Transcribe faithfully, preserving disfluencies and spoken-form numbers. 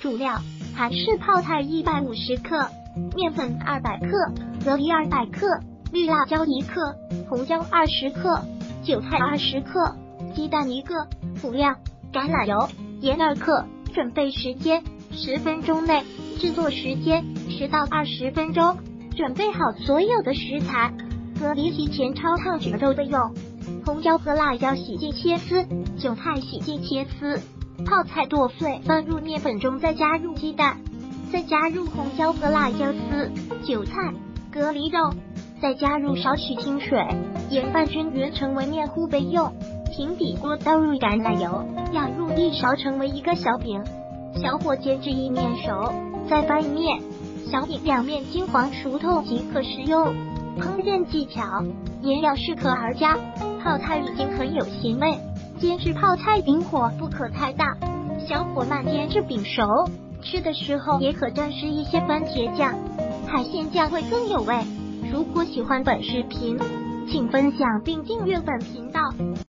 主料韩式泡菜一百五十克，面粉二百克，蛤蜊二百克，绿辣椒一克，红椒二十克，韭菜二十克，鸡蛋一个。辅料橄榄油、盐二克。准备时间十分钟内，制作时间十到二十分钟。准备好所有的食材，蛤蜊提前焯烫卷肉备用，红椒和辣椒洗净切丝，韭菜洗净切丝，泡菜剁碎放入面粉中，再加入鸡蛋，再加入红椒和辣椒丝、韭菜、蛤蜊肉，再加入少许清水，盐拌均匀成为面糊备用。平底锅倒入橄榄油，舀入一勺成为一个小饼，小火煎至一面熟，再翻一面，小饼两面金黄熟透即可食用。烹饪技巧：盐要适可而加，泡菜已经很有咸味，煎制泡菜饼火不可太大，小火慢煎至饼熟。吃的时候也可蘸湿一些番茄酱、海鲜酱会更有味。如果喜欢本视频，请分享并订阅本频道。